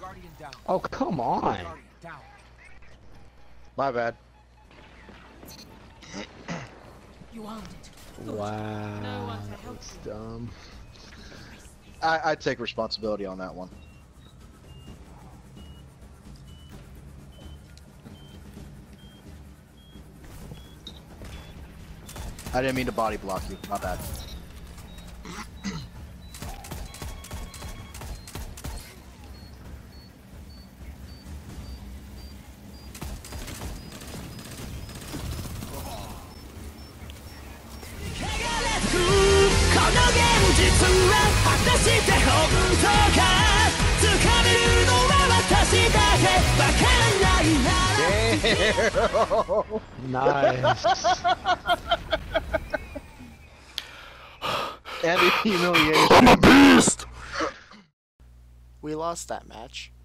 Oh, come on. My bad. You owned it. Wow. No one to help That's you. dumb. I take responsibility on that one. I didn't mean to body block you. My bad. Nice. And the humiliation. I'm a beast! We lost that match.